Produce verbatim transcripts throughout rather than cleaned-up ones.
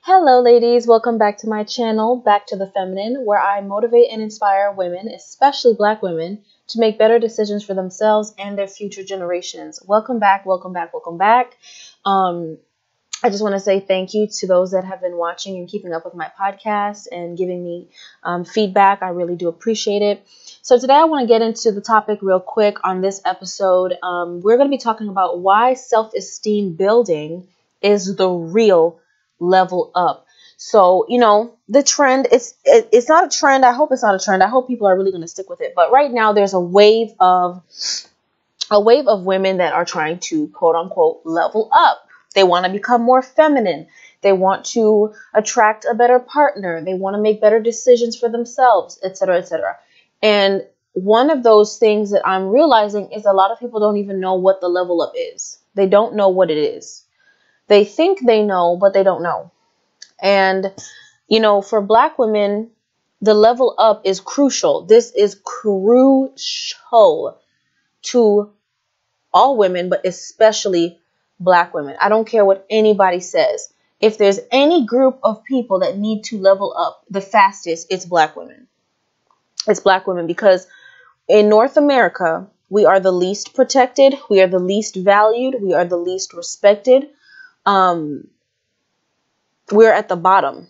Hello ladies, welcome back to my channel, Back to the Feminine, where I motivate and inspire women, especially black women, to make better decisions for themselves and their future generations. Welcome back, welcome back, welcome back. Um, I just want to say thank you to those that have been watching and keeping up with my podcast and giving me um, feedback. I really do appreciate it. So today I want to get into the topic real quick on this episode. Um, we're going to be talking about why self-esteem building is the real level up. So, you know, the trend, it's it, it's not a trend. I hope it's not a trend. I hope people are really going to stick with it. But right now there's a wave of a wave of women that are trying to quote unquote level up. They want to become more feminine. They want to attract a better partner. They want to make better decisions for themselves, et cetera, et cetera. And one of those things that I'm realizing is a lot of people don't even know what the level up is. They don't know what it is. They think they know, but they don't know. And, you know, for black women, the level up is crucial. This is crucial to all women, but especially black women. I don't care what anybody says. If there's any group of people that need to level up the fastest, it's black women. It's black women because in North America, we are the least protected. We are the least valued. We are the least respected. Um, we're at the bottom.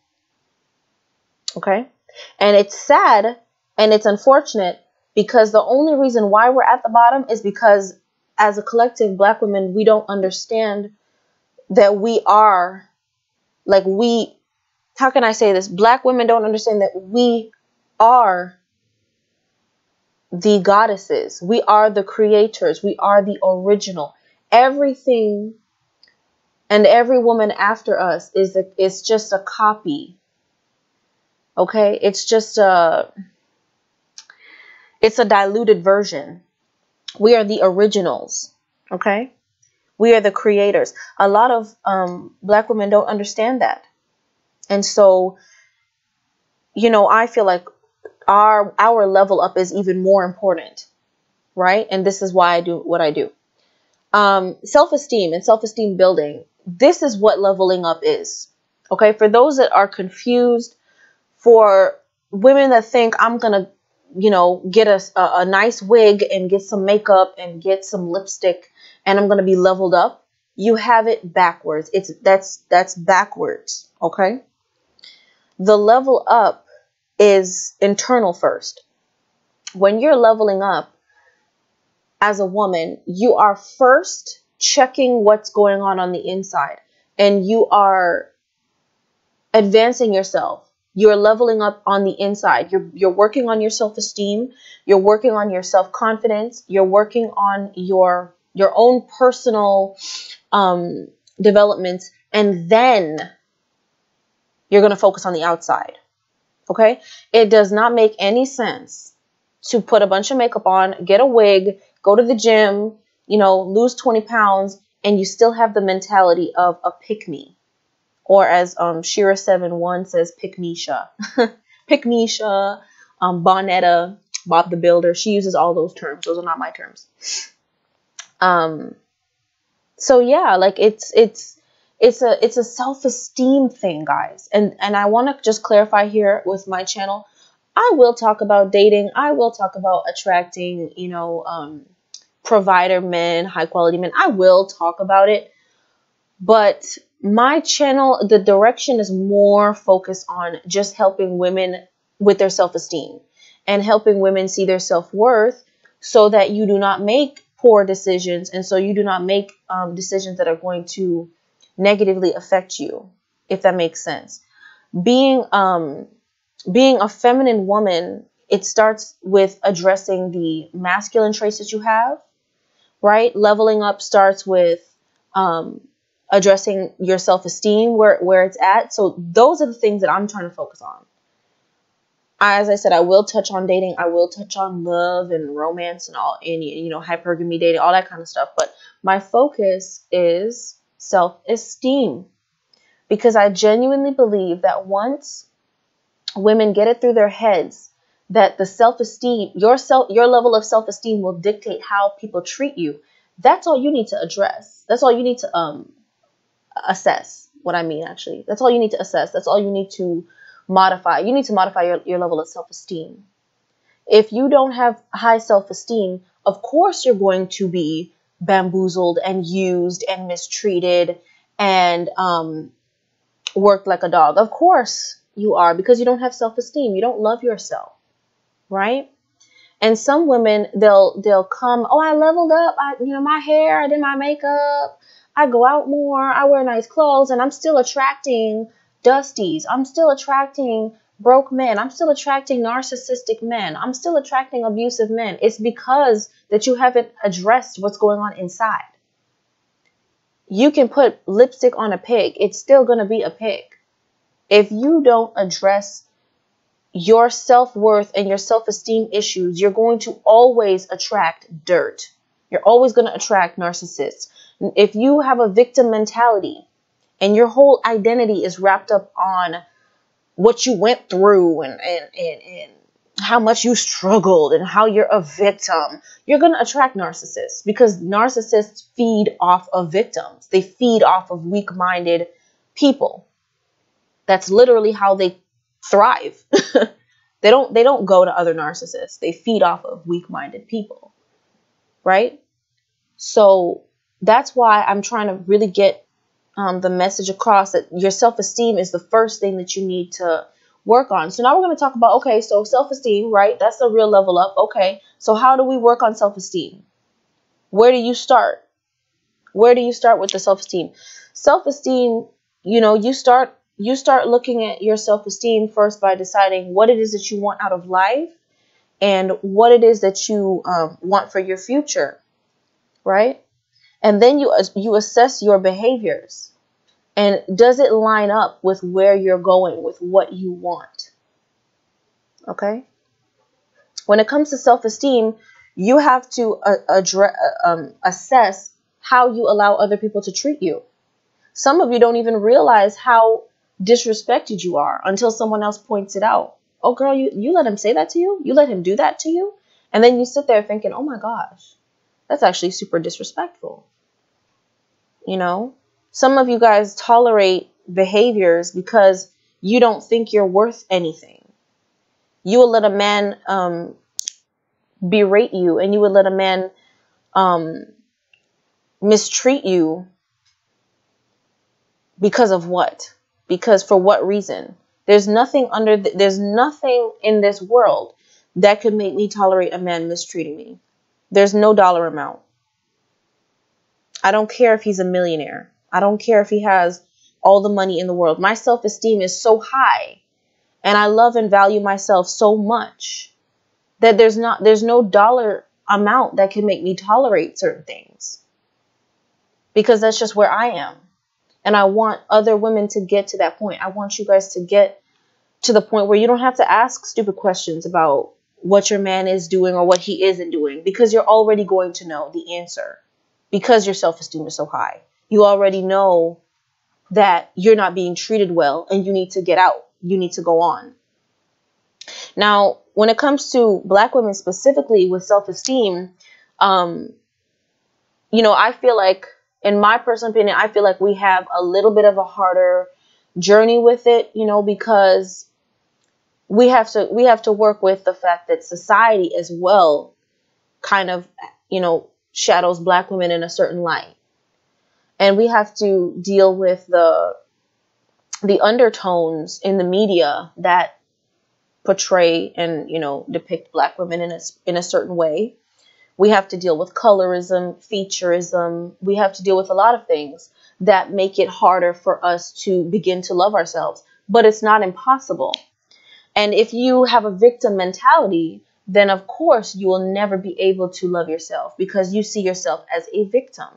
Okay. And it's sad and it's unfortunate because the only reason why we're at the bottom is because as a collective, black women, we don't understand that we are like we, how can I say this? Black women don't understand that we are the goddesses. We are the creators. We are the original. Everything and every woman after us is a, is just a copy. Okay? It's just a, it's a diluted version. We are the originals. Okay? We are the creators. A lot of um, black women don't understand that. And so, you know, I feel like our, our level up is even more important. Right? And this is why I do what I do. Um, self-esteem and self-esteem building. This is what leveling up is. Okay. For those that are confused, for women that think I'm going to, you know, get a, a, a nice wig and get some makeup and get some lipstick and I'm going to be leveled up. You have it backwards. It's that's, that's backwards. Okay. The level up is internal first. When you're leveling up as a woman, you are first checking what's going on on the inside and you are advancing yourself. You're leveling up on the inside. You're, you're working on your self-esteem. You're working on your self-confidence. You're working on your, your own personal um, developments. And then you're going to focus on the outside. Okay. It does not make any sense to put a bunch of makeup on, get a wig, go to the gym, you know, lose twenty pounds, and you still have the mentality of a pick-me. Or as um, Shira seven one says, pick-me-sha. Pick-me-sha, um, Bonetta, Bob the Builder. She uses all those terms. Those are not my terms. Um, so yeah, like it's, it's, it's a, it's a self-esteem thing, guys. And, and I want to just clarify here with my channel. I will talk about dating. I will talk about attracting, you know, um, provider men, high quality men. I will talk about it. But my channel, the direction is more focused on just helping women with their self-esteem and helping women see their self-worth so that you do not make poor decisions. And so you do not make um, decisions that are going to negatively affect you, if that makes sense. Being, um, being a feminine woman, it starts with addressing the masculine traits that you have. Right? Leveling up starts with um, addressing your self-esteem, where, where it's at. So those are the things that I'm trying to focus on. As I said, I will touch on dating. I will touch on love and romance and all, and, you know, hypergamy dating, all that kind of stuff. But my focus is self-esteem because I genuinely believe that once women get it through their heads that the self-esteem, your self, your level of self-esteem will dictate how people treat you. That's all you need to address. That's all you need to um assess. what I mean, actually. That's all you need to assess. That's all you need to modify. You need to modify your, your level of self-esteem. If you don't have high self-esteem, of course you're going to be bamboozled and used and mistreated and um, worked like a dog. Of course you are, because you don't have self-esteem. You don't love yourself, right? And some women, they'll they'll come, oh, I leveled up, I, you know, my hair, I did my makeup, I go out more, I wear nice clothes, and I'm still attracting dusties. I'm still attracting broke men. I'm still attracting narcissistic men. I'm still attracting abusive men. It's because that you haven't addressed what's going on inside. You can put lipstick on a pig. It's still going to be a pig. If you don't address your self-worth and your self-esteem issues, you're going to always attract dirt. You're always going to attract narcissists. If you have a victim mentality and your whole identity is wrapped up on what you went through and, and, and, and how much you struggled and how you're a victim, you're going to attract narcissists, because narcissists feed off of victims. They feed off of weak-minded people. That's literally how they thrive. They don't, they don't go to other narcissists. They feed off of weak-minded people, right? So that's why I'm trying to really get um, the message across that your self-esteem is the first thing that you need to work on. So now we're going to talk about, okay, so self-esteem, right? That's the real level up. Okay, so how do we work on self-esteem? Where do you start? Where do you start with the self-esteem? Self-esteem, you know, you start you start looking at your self-esteem first by deciding what it is that you want out of life and what it is that you um, want for your future, right? And then you you assess your behaviors. And does it line up with where you're going, with what you want? Okay? When it comes to self-esteem, you have to uh, address, um, assess how you allow other people to treat you. Some of you don't even realize how disrespected you are until someone else points it out. Oh, girl, you, you let him say that to you? You let him do that to you? And then you sit there thinking, oh my gosh, that's actually super disrespectful. You know? Some of you guys tolerate behaviors because you don't think you're worth anything. You will let a man um, berate you, and you will let a man um, mistreat you because of what? Because for what reason? There's nothing under th- there's nothing in this world that could make me tolerate a man mistreating me. There's no dollar amount. I don't care if he's a millionaire. I don't care if he has all the money in the world. My self-esteem is so high, and I love and value myself so much that there's not there's no dollar amount that can make me tolerate certain things, because that's just where I am. And I want other women to get to that point. I want you guys to get to the point where you don't have to ask stupid questions about what your man is doing or what he isn't doing, because you're already going to know the answer, because your self-esteem is so high. You already know that you're not being treated well and you need to get out. You need to go on. Now, when it comes to Black women specifically with self-esteem, um, you know, I feel like, in my personal opinion, I feel like we have a little bit of a harder journey with it, you know, because we have to we have to work with the fact that society as well kind of, you know, shadows Black women in a certain light. And we have to deal with the the undertones in the media that portray and, you know, depict Black women in a, in a certain way. We have to deal with colorism, featureism. We have to deal with a lot of things that make it harder for us to begin to love ourselves. But it's not impossible. And if you have a victim mentality, then of course you will never be able to love yourself, because you see yourself as a victim.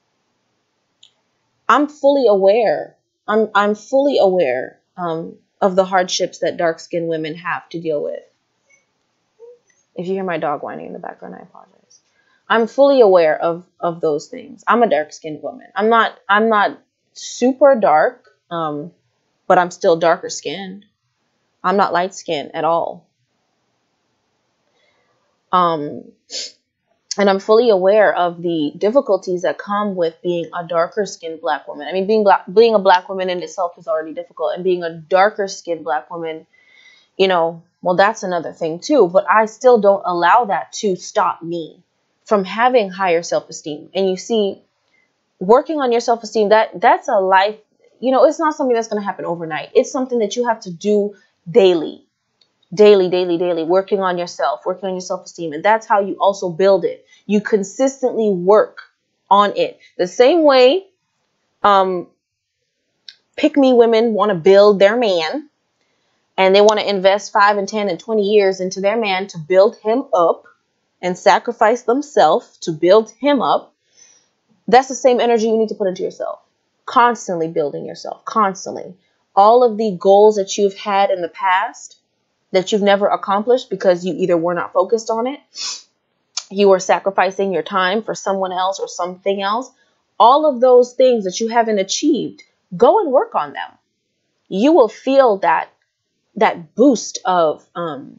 I'm fully aware. I'm I'm fully aware um, of the hardships that dark-skinned women have to deal with. If you hear my dog whining in the background, I apologize. I'm fully aware of of those things. I'm a dark-skinned woman. I'm not I'm not super dark, um, but I'm still darker skinned. I'm not light skinned at all. Um, And I'm fully aware of the difficulties that come with being a darker skinned black woman. I mean, being black, being a black woman in itself is already difficult. And being a darker skinned black woman, you know, well, that's another thing too. But I still don't allow that to stop me from having higher self-esteem. And you see, working on your self-esteem, that that's a life, you know, it's not something that's going to happen overnight. It's something that you have to do daily. Daily, daily, daily, working on yourself, working on your self-esteem. And that's how you also build it. You consistently work on it. The same way um, pick-me women want to build their man, and they want to invest five and ten and twenty years into their man to build him up and sacrifice themselves to build him up. That's the same energy you need to put into yourself. Constantly building yourself, constantly. All of the goals that you've had in the past that you've never accomplished because you either were not focused on it, you were sacrificing your time for someone else or something else. All of those things that you haven't achieved, go and work on them. You will feel that that boost of, um,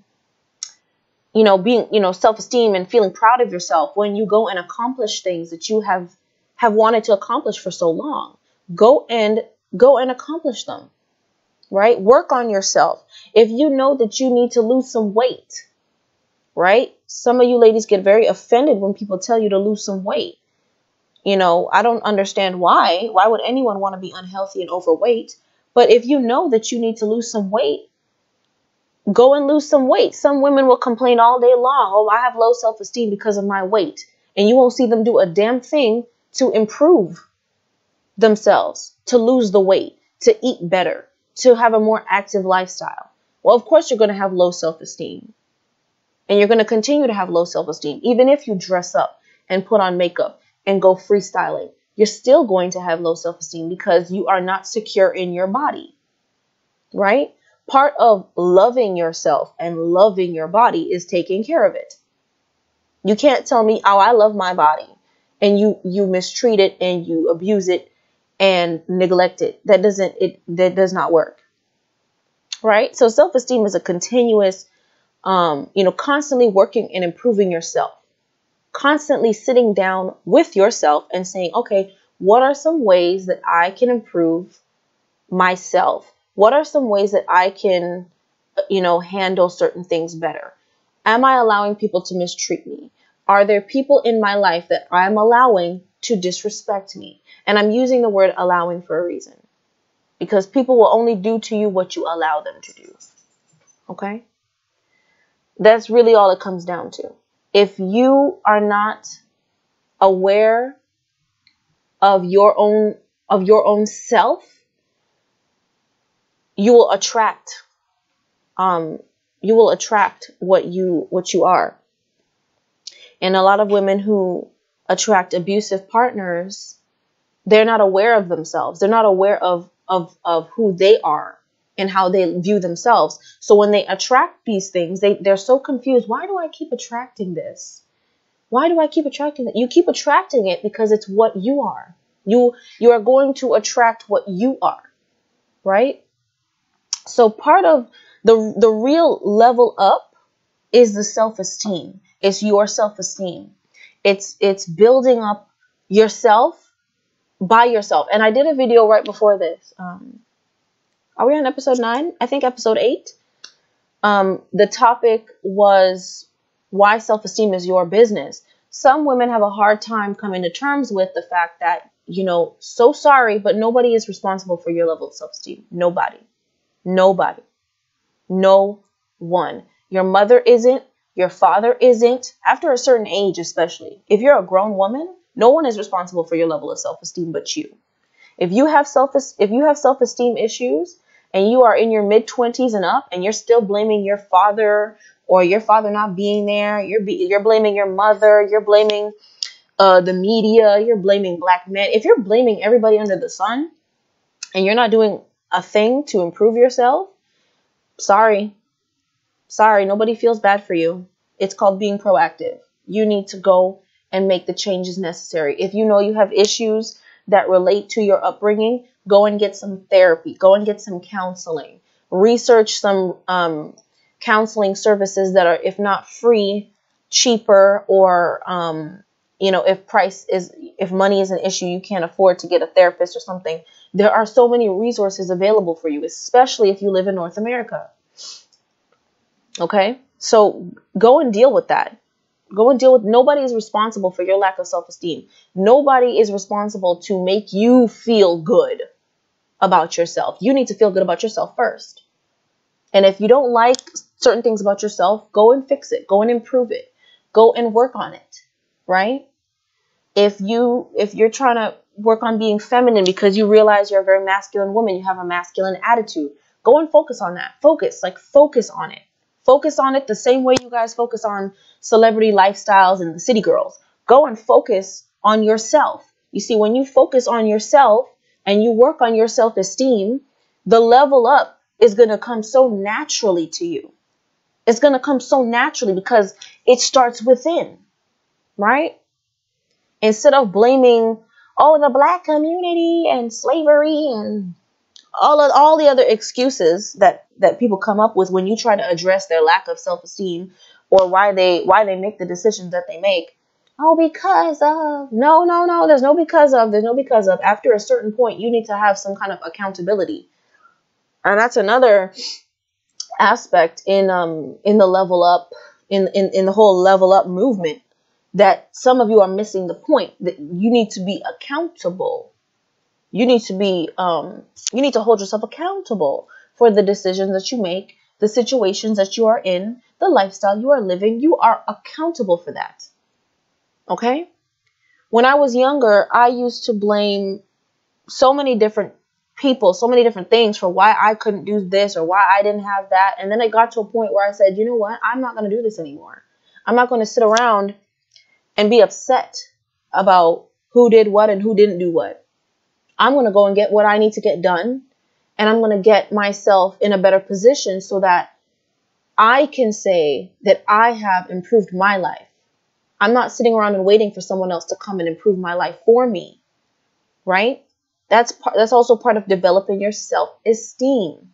you know, being, you know, self-esteem and feeling proud of yourself when you go and accomplish things that you have have wanted to accomplish for so long. Go and go and accomplish them. Right? Work on yourself. If you know that you need to lose some weight, right? Some of you ladies get very offended when people tell you to lose some weight. You know, I don't understand why. Why would anyone want to be unhealthy and overweight? But if you know that you need to lose some weight, go and lose some weight. Some women will complain all day long. Oh, I have low self-esteem because of my weight. And you won't see them do a damn thing to improve themselves, to lose the weight, to eat better, to have a more active lifestyle. Well, of course, you're going to have low self-esteem. And you're going to continue to have low self-esteem. Even if you dress up and put on makeup and go freestyling, you're still going to have low self-esteem because you are not secure in your body. Right? Part of loving yourself and loving your body is taking care of it. You can't tell me, oh, I love my body, and you, you mistreat it and you abuse it and neglect it. That doesn't, it, that does not work. Right? So self-esteem is a continuous, um, you know, constantly working and improving yourself, constantly sitting down with yourself and saying, okay, what are some ways that I can improve myself? What are some ways that I can, you know, handle certain things better? Am I allowing people to mistreat me? Are there people in my life that I'm allowing to disrespect me? And I'm using the word allowing for a reason, because people will only do to you what you allow them to do. Okay? That's really all it comes down to. If you are not aware of your own, of your own self, you will attract, um, you will attract what you, what you are. And a lot of women who attract abusive partners, they're not aware of themselves. They're not aware of, of, of who they are and how they view themselves. So when they attract these things, they, they're so confused. Why do I keep attracting this? Why do I keep attracting it? You keep attracting it because it's what you are. You, you are going to attract what you are, right? So part of the, the real level up is the self-esteem. It's your self-esteem. It's, it's building up yourself by yourself. And I did a video right before this. Um, are we on episode nine? I think episode eight. Um, the topic was why self-esteem is your business. Some women have a hard time coming to terms with the fact that, you know, so sorry, but nobody is responsible for your level of self-esteem. Nobody. Nobody. No one. Your mother isn't. Your father isn't. After a certain age, especially. If you're a grown woman, no one is responsible for your level of self-esteem but you. If you have self if you have self-esteem issues and you are in your mid twenties and up and you're still blaming your father or your father not being there, you're be, you're blaming your mother, you're blaming uh, the media, you're blaming black men. If you're blaming everybody under the sun and you're not doing a thing to improve yourself, sorry. Sorry, nobody feels bad for you. It's called being proactive. You need to go and make the changes necessary. If you know you have issues that relate to your upbringing, go and get some therapy. Go and get some counseling. Research some um, counseling services that are, if not free, cheaper, or, um, you know, if price is, if money is an issue, you can't afford to get a therapist or something. There are so many resources available for you, especially if you live in North America. Okay, so go and deal with that. Go and deal with, nobody is responsible for your lack of self-esteem. Nobody is responsible to make you feel good about yourself. You need to feel good about yourself first. And if you don't like certain things about yourself, go and fix it. Go and improve it. Go and work on it, right? If you, if you're trying to work on being feminine because you realize you're a very masculine woman, you have a masculine attitude, go and focus on that. Focus, like focus on it. Focus on it the same way you guys focus on celebrity lifestyles and the city girls. Go and focus on yourself. You see, when you focus on yourself and you work on your self-esteem, the level up is going to come so naturally to you. It's going to come so naturally because it starts within, right? Instead of blaming, oh, the black community and slavery and all of all the other excuses that that people come up with when you try to address their lack of self-esteem, or why they why they make the decisions that they make. Oh, because of, no, no, no, there's no because of, there's no because of. After a certain point, you need to have some kind of accountability. And that's another aspect in um in the level up, in, in, in the whole level up movement, that some of you are missing the point, that you need to be accountable. You need to be, um, you need to hold yourself accountable for the decisions that you make, the situations that you are in, the lifestyle you are living. You are accountable for that. Okay? When I was younger, I used to blame so many different people, so many different things for why I couldn't do this or why I didn't have that. And then it got to a point where I said, you know what? I'm not going to do this anymore. I'm not going to sit around and be upset about who did what and who didn't do what. I'm going to go and get what I need to get done. And I'm going to get myself in a better position so that I can say that I have improved my life. I'm not sitting around and waiting for someone else to come and improve my life for me. Right? That's part, that's also part of developing your self-esteem.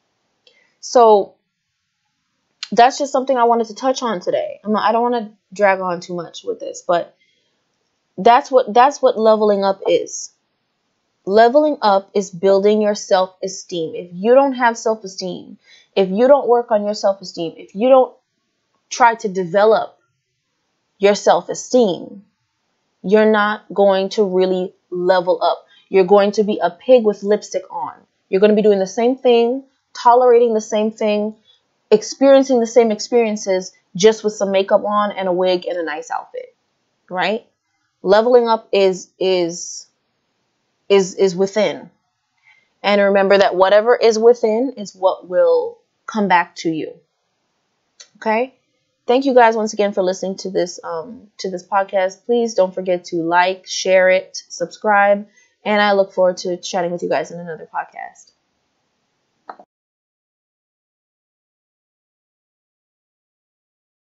So that's just something I wanted to touch on today. I'm not, I don't want to drag on too much with this, but that's what that's what leveling up is. Leveling up is building your self-esteem. If you don't have self-esteem, if you don't work on your self-esteem, if you don't try to develop your self-esteem, you're not going to really level up. You're going to be a pig with lipstick on. You're going to be doing the same thing, tolerating the same thing, experiencing the same experiences, just with some makeup on and a wig and a nice outfit, right? Leveling up is is is is within. And remember that whatever is within is what will come back to you. Okay? Thank you guys once again for listening to this um to this podcast. Please don't forget to like, share it, subscribe, and I look forward to chatting with you guys in another podcast.